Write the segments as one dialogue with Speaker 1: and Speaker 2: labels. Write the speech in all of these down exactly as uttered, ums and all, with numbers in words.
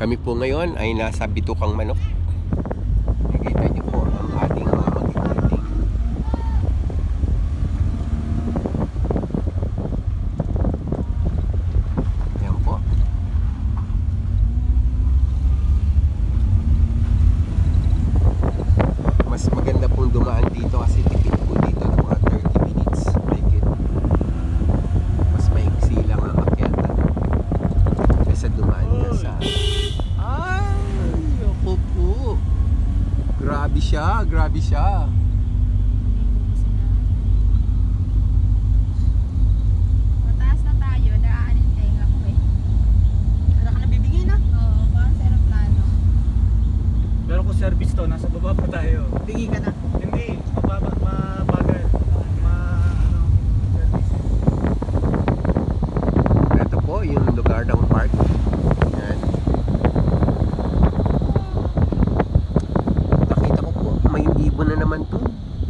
Speaker 1: Kami po ngayon ay nasa Bitukang Manok. Nakikita niyo po ang ating mga mag-iiting. Ayan po. Mas maganda pong dumaan dito kasi tipid po dito ng mga thirty minutes. Mahigit. Mas maiksi lang ang akyatan kaysa dumaan ka sa... Ay, ako po. Grabe siya, grabe siya.
Speaker 2: Mataas na tayo, nakaanin tenga ko eh.
Speaker 3: Ano ka nabibigay na?
Speaker 2: Oo, parang sa aeroplano.
Speaker 4: Pero kung service to, nasa baba pa tayo.
Speaker 3: Bigay ka na.
Speaker 4: Hindi, mababa, mabagal. Ma, ano, service.
Speaker 1: Ito po yung lugar ng park. Yan. Nakita ko po, may ibon na naman to.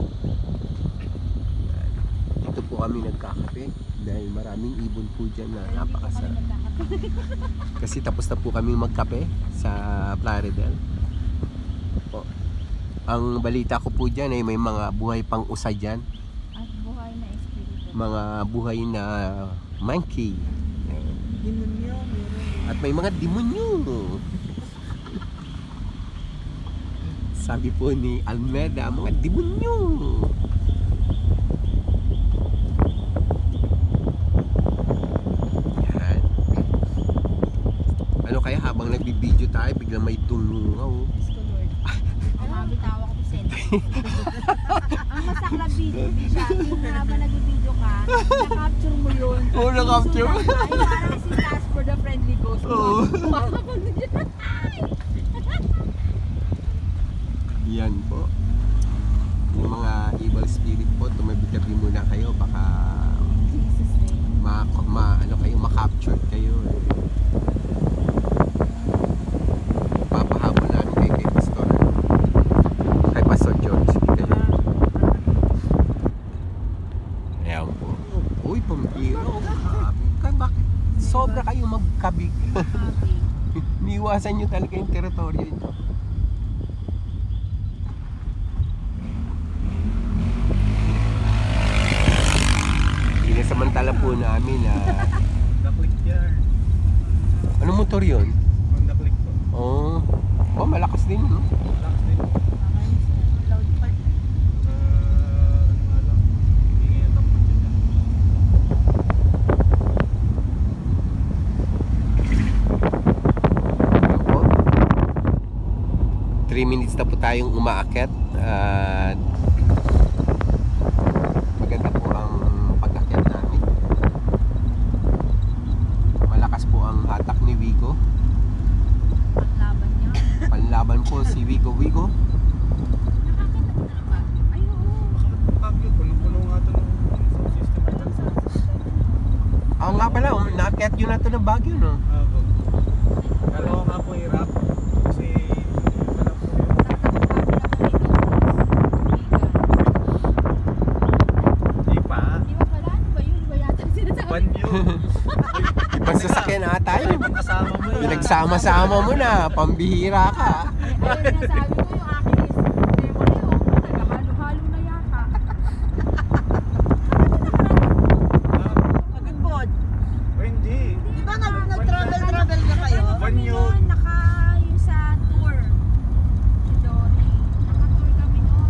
Speaker 1: Yan. Dito po kami nagkakape dahil maraming ibon po dyan na napakasarap. Kasi tapos na po kami magkape sa Plaridel. Po. Ang balita ko po dyan ay may mga buhay pang usa dyan.
Speaker 2: At buhay na espiritu.
Speaker 1: Mga buhay na monkey. Yan.
Speaker 3: Demonyo, meron.
Speaker 1: At may mga demonyo. Sabi po ni Almeda, mga demonyo. Yan. Ano kaya habang nagbibideo tayo, biglang may tunungaw.
Speaker 2: Diyos ko Lord. Ang mabitawa ko po send. Ang masaklap video, di siya. Yung habang nag-video ka, na-capture mo yun.
Speaker 1: Oo, na-capture.
Speaker 2: Ay, parang si Casper the Friendly Ghost.
Speaker 1: Oo.
Speaker 2: Tumakapag na dyan.
Speaker 1: Yan po. Yung mga evil spirit po, tumabi-tabi muna kayo. Baka
Speaker 2: Jesus name.
Speaker 1: ma, ma ano kayo, ma-capture kayo. Eh. Papahabol namin kay kay Pastor. Kay Pastor George. Kayo. Ayan po. Uy, pambira. Kaya bakit? Sobra kayo magkabig.
Speaker 2: Happy.
Speaker 1: Niiwasan nyo talaga yung teritoryo nyo. Samantala po namin na
Speaker 4: Honda Click yan.
Speaker 1: anong motor yun?
Speaker 4: Honda Click po.
Speaker 1: Oh, oh malakas din no?
Speaker 4: Relax din.
Speaker 2: Nakainis na. Loud pa.
Speaker 4: Uh, ano nga lang. Hindi ngayon tapos dyan.
Speaker 1: Ako three minutes na po tayong umaakyat at maganda po ang pag-akyat namin. Malakas po ang hatak ni Wigo.
Speaker 2: Paglaban niya.
Speaker 1: Panlaban po si Wigo Wigo.
Speaker 2: Nakakita mo na ba? Ay, oo.
Speaker 4: Bagyo, punong-puno nga ito ng sound system.
Speaker 1: Oo nga pala, um, naakyat yun na ito ng Baguio no?
Speaker 4: Ah, po. Kala ko nga po hirap. Kasi wala po yun. Hindi pa.
Speaker 2: Di ba pala? Ano ba yun? Ba yata sinasabi?
Speaker 4: Banyo.
Speaker 1: Ibang sasakyan ata yun.
Speaker 4: Ibang kasama mo yan.
Speaker 1: Pinagsama-sama mo na, pambihira ka.
Speaker 2: Ayun, nasabi ko yung aking is memory. Oh, nagkahalo-halo na yata.
Speaker 3: Agad pod.
Speaker 4: O hindi.
Speaker 3: Di ba nag- nag-travel-travel na kayo?
Speaker 4: Banyo.
Speaker 2: Noon, naka yung sa tour. Si Dottie. Naka-tour kami noon.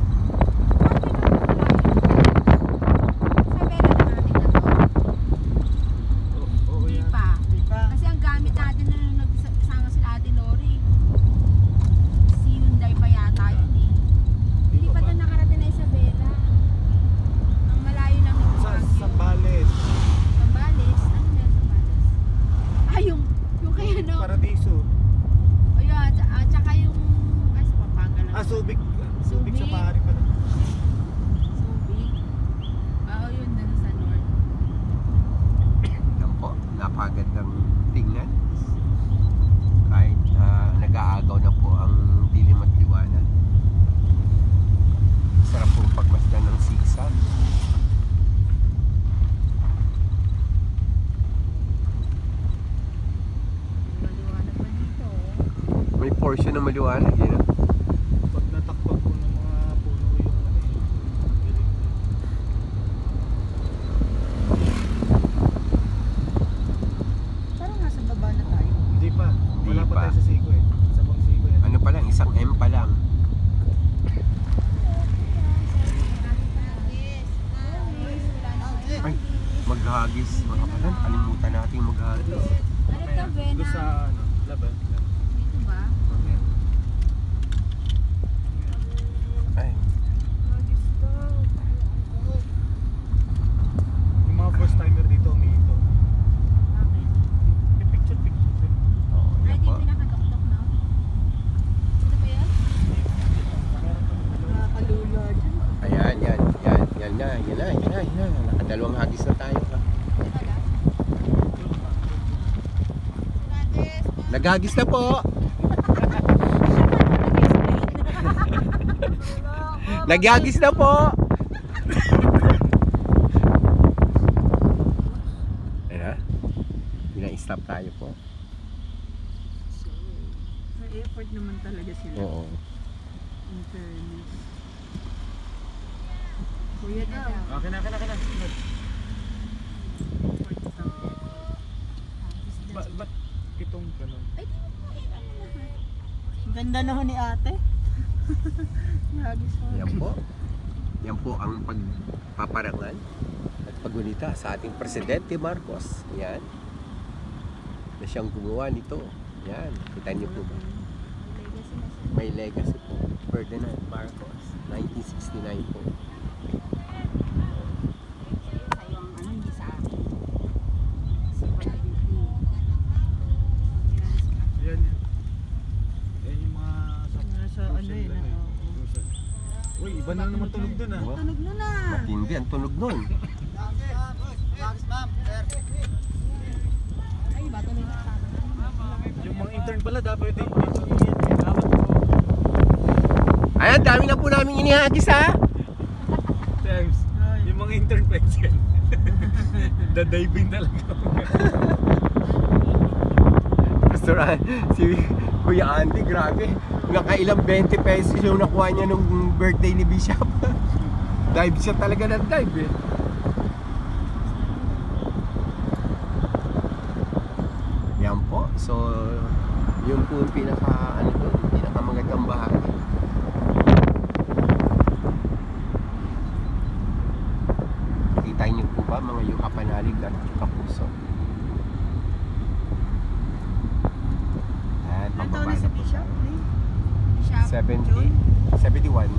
Speaker 2: Sa Bella na natin na to.
Speaker 4: Oo
Speaker 2: Hindi
Speaker 4: yan.
Speaker 2: pa.
Speaker 3: Di ba?
Speaker 2: Kasi ang gamit natin na nung nagsama sila Ate Lori. Si Hyundai pa yata yun eh. Hindi pa doon nakarating na Isabela. Ang malayo lang yung
Speaker 4: Sa
Speaker 2: Baguio.
Speaker 4: Sambales.
Speaker 2: Sambales? Ano na yung Sambales? Ah, yung, yung kaya no?
Speaker 4: Paradiso.
Speaker 2: O yun, at, at saka yung, ay sa Pampanga lang.
Speaker 4: Ah, Subic. Subic sa
Speaker 2: Subic.
Speaker 4: Pahari pala.
Speaker 2: Subic. Ah, o yun, doon sa north.
Speaker 1: Yan po, napakagandang tingnan. Kahit ah, nag-aagaw na po ang dilim at liwanag. Sarap pong pagmasdan ng sigsag.
Speaker 2: Maliwanag pa dito.
Speaker 1: portion na maliwanag yun. ah.
Speaker 4: Pag natakpan po ng mga puno yung ano eh. Galing na.
Speaker 3: Parang nasa baba na tayo.
Speaker 4: Hindi pa. Wala
Speaker 1: Hindi
Speaker 4: pa
Speaker 1: pa.
Speaker 4: tayo sa Sico eh. Sa pang Sico yan.
Speaker 1: Ano pa lang, isang M pa lang. Ay, maghagis. Mga kalan, kalimutan natin maghagis.
Speaker 2: Ano ka, Ben?
Speaker 4: Doon sa ano, laban.
Speaker 2: Dito ba?
Speaker 1: Ay,
Speaker 4: Yung mga first timer dito, may ito.
Speaker 2: Bakit?
Speaker 4: Picture, picture.
Speaker 1: oh,
Speaker 2: Ay,
Speaker 1: yan
Speaker 2: di
Speaker 1: po.
Speaker 2: yung pinakadokdok na. Ito ba yan?
Speaker 3: Nakakalula dyan.
Speaker 1: Ayan, yan, yan, yan na, yan na, yan na, yan na. Nakadalawang hagis na tayo. Ha?
Speaker 2: Ito ba?
Speaker 1: Naghagis na po! Naghagis na po! Ayan na. Pina-stop tayo po.
Speaker 3: May effort naman talaga sila.
Speaker 1: Oo.
Speaker 3: In fairness. Kuya daw.
Speaker 4: Akin na, akin na, akin na. Ba, ba't itong ganun?
Speaker 2: Ay, di mo po. Eh, ano lahat?
Speaker 3: Ang ganda na ho ni ate. Yagis mo.
Speaker 1: Yan po. Yan po ang pagpaparangal at paggunita sa ating Presidente Marcos. Yan. Na siyang gumawa nito. Yan. Kita niyo po ba?
Speaker 2: Legacy na siya.
Speaker 1: May legacy po. Ferdinand Marcos. nineteen sixty-nine po.
Speaker 2: Sa'yo ang ano, hindi sa akin. Kasi pala hindi.
Speaker 4: Yan yan. Yan yung mga sa,
Speaker 3: Nasa ano
Speaker 4: crucial
Speaker 3: yun,
Speaker 4: ano eh.
Speaker 3: oo.
Speaker 4: Crucial. Uy, iba na naman tunog dun ah.
Speaker 1: Diba?
Speaker 3: Tunog na na.
Speaker 1: Matindi ang tunog nun.
Speaker 2: Ay, ba tuloy na sa akin?
Speaker 4: Yung mga intern pala dapat dito dito yan. Dapat po.
Speaker 1: Ayan, dami na po namin inihagis ha.
Speaker 4: Times. Yung mga intern pa yan. Dadiving talaga.
Speaker 1: Pastor An- si Kuya Andy, grabe. Nakailang twenty pesos yung nakuha niya nung birthday ni Bishop. Dive siya talaga ng dive eh. Yan po. So, yun po yung pinaka, ano doon, pinaka magandang bahagi. Kita niyo po ba mga yuka panalig at yuka puso? Ayan,
Speaker 3: Ilan taon
Speaker 1: pababa
Speaker 3: na si
Speaker 1: na po
Speaker 3: Bishop?
Speaker 1: tayo.
Speaker 3: Eh?
Speaker 2: Bishop.
Speaker 1: seventy? seventy-one.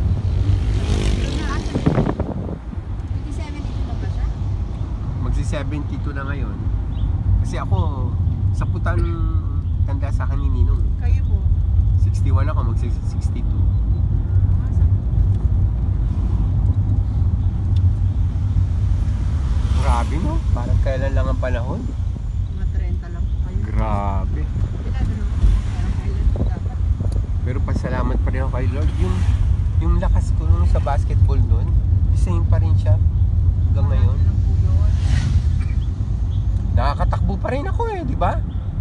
Speaker 2: twenty-seven ito ba siya?
Speaker 1: Magsi seventy-two na ngayon. Kasi ako, sa putan tanda sa akin ni Ninong.
Speaker 3: Kayo po.
Speaker 1: sixty-one ako, magsi sixty-two.
Speaker 2: Ah, sa-
Speaker 1: Grabe no? Parang kailan lang ang panahon.
Speaker 3: Mga thirty lang po kayo.
Speaker 1: Grabe.
Speaker 3: Pinado naman po. Parang kailan po dapat.
Speaker 1: Pero pasalamat pa rin ako kay Lord. Yung, yung lakas ko nung sa basketball noon, same pa rin siya hanggang ngayon.
Speaker 3: Ano lang po yun.
Speaker 1: Nakakatakbo pa rin ako eh, di ba?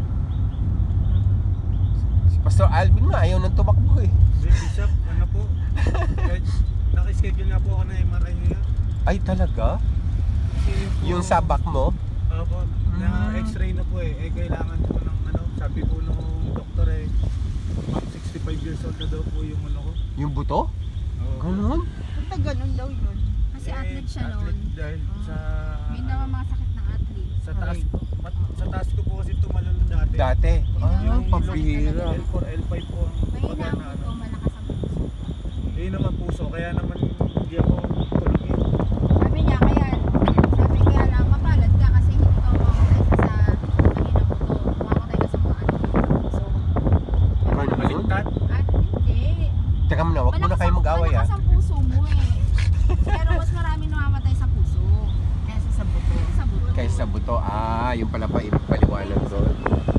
Speaker 1: Si Pastor Alvin nga, ayaw nang tumakbo eh.
Speaker 4: Si Bishop, ano po? Kahit naka-schedule na po ako na M R I niya.
Speaker 1: Ay talaga?
Speaker 4: Kasi po,
Speaker 1: Yung sa back mo?
Speaker 4: Opo, na x-ray na po eh. Eh kailangan po ng ano, sabi po nung doktor eh, mga sixty-five years old na daw po yung ano ko.
Speaker 1: Yung buto?
Speaker 4: Oo.
Speaker 1: Ganun?
Speaker 3: Punta ganun daw yun.
Speaker 2: Kasi
Speaker 4: Eh,
Speaker 2: athlete siya noon.
Speaker 4: athlete dahil sa
Speaker 2: May naman mga sakit ng athlete.
Speaker 4: sa taas mat, sa taas ko po kasi tumalon dati.
Speaker 1: Dati? Ah,
Speaker 4: Yung
Speaker 1: pabihira.
Speaker 4: L four, L five po ang
Speaker 2: May
Speaker 4: baga na
Speaker 2: hinamot
Speaker 4: ano.
Speaker 2: ko, malakas ang puso.
Speaker 4: Eh naman puso, kaya naman hindi ako tulungin.
Speaker 2: Sabi niya, kaya, sabi kaya lang, mapalad ka kasi hindi ka mamamatay sa sa mahina mo to. Mamamatay ka sa mga athlete. So,
Speaker 1: Ganun?
Speaker 4: Baliktad.
Speaker 2: at hindi.
Speaker 1: Teka muna, wag muna kayo mag-away ah.
Speaker 2: Malakas ang puso mo eh. Pero mas marami namamatay sa puso. Kaysa sa buto. Sa buto.
Speaker 1: Kaysa sa buto, ah, yung pala pa ipaliwanag doon.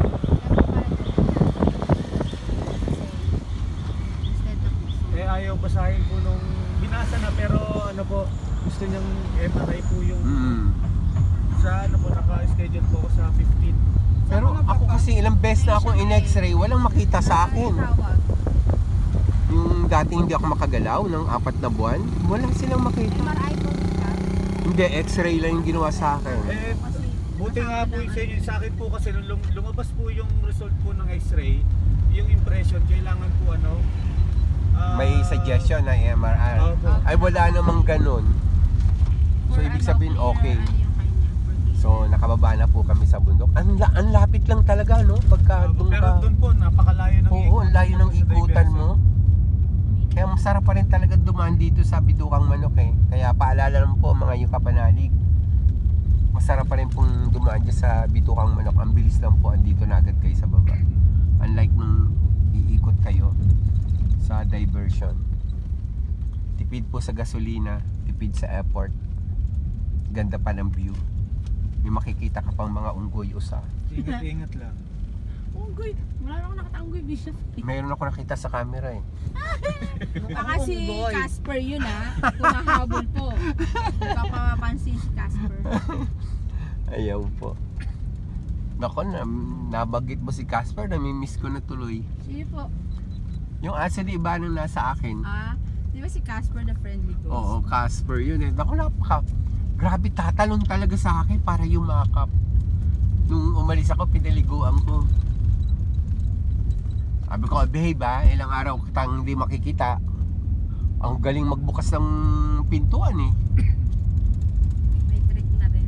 Speaker 2: Instead na puso.
Speaker 4: Eh ayaw basahin po nung binasa na pero ano po, gusto niyang M R I po yung
Speaker 1: Mm.
Speaker 4: sa ano po naka-schedule po ako sa fifteen.
Speaker 1: Pero ako kasi ilang beses na akong in-x-ray, walang makita sa akin.
Speaker 2: Tawag.
Speaker 1: Yung dating hindi ako makagalaw ng apat na buwan, wala silang makita.
Speaker 2: M R I po ka.
Speaker 1: Hindi, x-ray lang yung ginawa sa akin.
Speaker 4: Eh,
Speaker 2: Kasi
Speaker 4: buti nga po yung sa
Speaker 2: nasabi
Speaker 4: inyo. Sa akin po kasi nung lum- lumabas po yung result po ng x-ray, yung impression, kailangan po ano, ah,
Speaker 1: May suggestion na M R I.
Speaker 4: Opo.
Speaker 1: Ay, wala namang ganun. So,
Speaker 2: for
Speaker 1: ibig
Speaker 2: ano,
Speaker 1: sabihin,
Speaker 2: clear,
Speaker 1: okay.
Speaker 2: ano yung kanya, for clear.
Speaker 1: So, nakababa na po kami sa bundok. Ang, la- ang lapit lang talaga, no? Pagka
Speaker 4: Opo,
Speaker 1: doon
Speaker 4: pero
Speaker 1: ka.
Speaker 4: doon po, napakalayo ng
Speaker 1: Oo, ang layo ng
Speaker 4: po sa
Speaker 1: ikutan
Speaker 4: diversion.
Speaker 1: mo. Kaya masarap pa rin talaga dumaan dito sa Bidukang Manok eh. Kaya paalala lang po mga yung kapanalig. Masarap pa rin pong dumaan dyan sa Bidukang Manok. Ang bilis lang po, andito na agad kayo sa baba. Unlike nung iikot kayo sa diversion. Tipid po sa gasolina, tipid sa airport. Ganda pa ng view. May makikita ka pang mga unggoy usa.
Speaker 4: Ingat-ingat lang.
Speaker 2: Unggoy. Wala na ako nakatanggoy, Bishop.
Speaker 1: Mayroon ako nakita sa camera eh.
Speaker 2: Baka si Casper yun ah. Kumahabol po. Papapansin si Casper.
Speaker 1: Ayaw po. Nako, na, nabagit mo si Casper, namimiss ko na tuloy.
Speaker 2: Sino po?
Speaker 1: Yung asa di iba nung nasa akin.
Speaker 2: Ah, di ba si Casper the friendly ghost?
Speaker 1: Oo, Casper yun eh. Nako, napaka. Grabe, tatalon talaga sa akin para yumakap. Nung umalis ako, pinaliguan ko. Sabi ko, babe ha, ilang araw kitang hindi makikita. Ang galing magbukas ng pintuan eh.
Speaker 2: May trick na rin.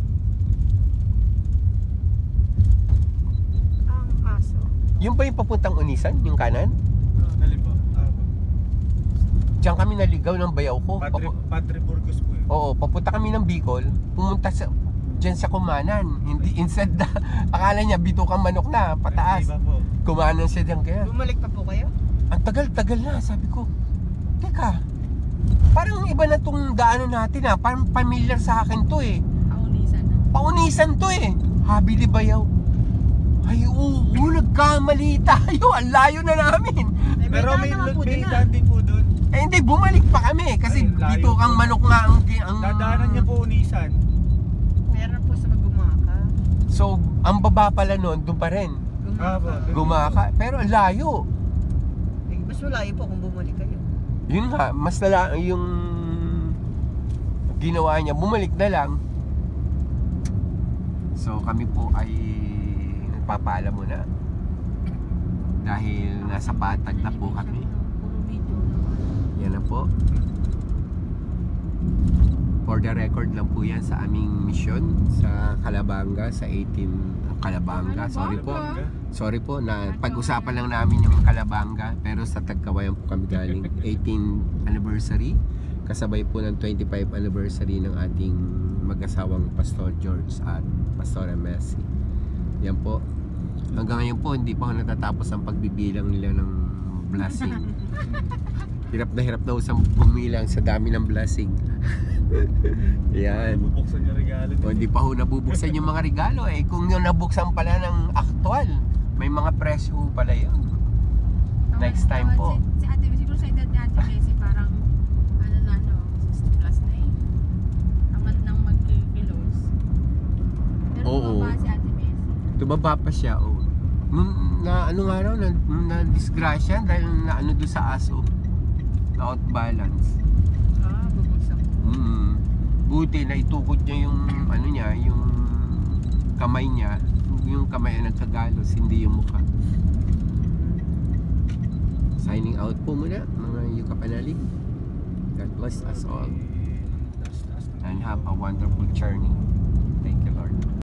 Speaker 2: Ang aso.
Speaker 1: Yung ba yung papuntang Unisan, yung kanan?
Speaker 4: Ah, alin po? Ah,
Speaker 1: Diyan kami naligaw ng bayaw ko.
Speaker 4: Padre,
Speaker 1: Papu-
Speaker 4: Padre Burgos po yun.
Speaker 1: Oo, papunta kami ng Bicol, pumunta sa diyan sa Kumanan. Hindi instead na akala niya Bidukang Manok na pataas.
Speaker 4: Iba po.
Speaker 1: Kumanan siya diyan kaya.
Speaker 3: Bumalik pa po kayo?
Speaker 1: Ang tagal-tagal na, sabi ko. Teka. Parang iba na tong daanan natin ah. Parang familiar sa akin to eh.
Speaker 2: Kaunisan na.
Speaker 1: Paunisan to eh. Habili bayaw. Ay oo, oo, nagkamali tayo. Ang layo na namin.
Speaker 3: Eh,
Speaker 4: Pero may,
Speaker 3: naman po
Speaker 4: may
Speaker 3: din ah.
Speaker 4: daan din po doon.
Speaker 1: Eh hindi, bumalik pa kami. Kasi
Speaker 4: Ay, layo
Speaker 1: Bidukang
Speaker 4: po.
Speaker 1: Manok nga ang... ang
Speaker 4: Dadaanan niya po Unisan.
Speaker 3: Meron po sa magumaka.
Speaker 1: So, ang baba pala nun, doon pa rin.
Speaker 4: Ah, po. doon.
Speaker 1: Gumaka. Pero ang layo.
Speaker 3: Eh, mas malayo po kung bumalik kayo.
Speaker 1: Yun nga, mas nala yung ginawa niya, bumalik na lang. So kami po ay nagpapaalam muna. Dahil nasa patag na po kami.
Speaker 2: Puro video naman.
Speaker 1: Yan na po. For the record lang po yan sa aming mission sa Calabanga, sa eighteen Calabanga. Sorry po. Sorry po na pag-usapan lang namin yung Calabanga, pero sa Tagkawayan po kami galing. eighteenth anniversary kasabay po ng twenty-fifth anniversary ng ating mag-asawang Pastor George at Pastora Messi. Yan po. Hanggang ngayon po hindi pa ako natatapos ang pagbibilang nila ng blessing. Hirap na hirap na usang bumilang sa dami ng blessing. Yan.
Speaker 4: Bubuksan niya regalo.
Speaker 1: O hindi pa ho nabubuksan yung mga regalo eh. Kung yung nabuksan pala ng aktual, may mga presyo pala yun. Next time po.
Speaker 2: Si, si ate, siguro sa edad ni ate Messi parang ano na no, sixty plus na eh. Tamat nang mag-kilos. Pero
Speaker 1: Oo.
Speaker 2: bumaba si ate Messi.
Speaker 1: Tumaba pa siya, oh. Nung, na ano nga raw, na, na disgrasya dahil na ano doon sa aso. Na out balance.
Speaker 2: Ah, bubagsak.
Speaker 1: Mm. Buti na itukod niya yung ano niya, yung kamay niya. Yung kamay ang nagkagalos, hindi yung mukha. Signing out po muna, mga Yukapanalig. God bless us all. And have a wonderful journey. Thank